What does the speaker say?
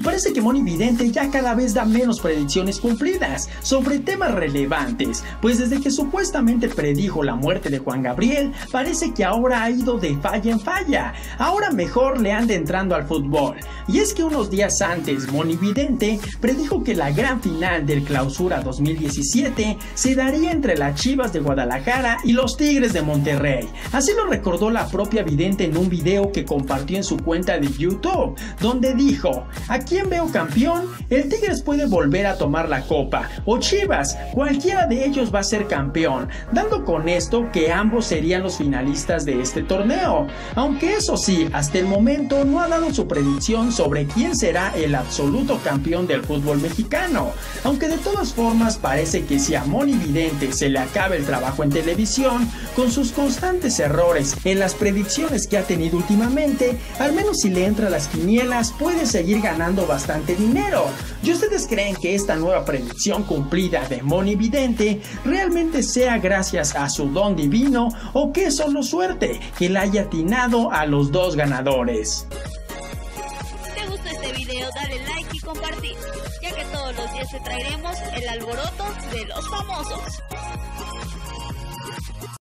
parece que Moni Vidente ya cada vez da menos predicciones cumplidas sobre temas relevantes, pues desde que supuestamente predijo la muerte de Juan Gabriel, parece que ahora ha ido de falla en falla. Ahora mejor le anda entrando al fútbol. Y es que unos días antes, Moni Vidente predijo que la gran final del Clausura 2017 se daría entre las Chivas de Guadalajara y los Tigres de Monterrey. Así lo recordó la propia Vidente en un video que compartió en su cuenta de YouTube, donde dijo: ¿a quién veo campeón? El Tigres puede volver a tomar la copa, o Chivas, cualquiera de ellos va a ser campeón, dando con esto que ambos serían los finalistas de este torneo. Aunque eso sí, hasta el momento no ha dado su predicción sobre quién será el absoluto campeón del fútbol mexicano, aunque de todas formas parece que si a Moni Vidente se le acaba el trabajo en televisión, con sus constantes errores en las predicciones que ha tenido últimamente, al menos si le entra a las quinielas puede seguir ganando bastante dinero. ¿Y ustedes creen que esta nueva predicción cumplida de Moni Vidente realmente sea gracias a su don divino, o que es solo suerte que le haya atinado a los dos ganadores? Si te gustó este video, dale like y compartir, ya que todos los días te traeremos el alboroto de los famosos.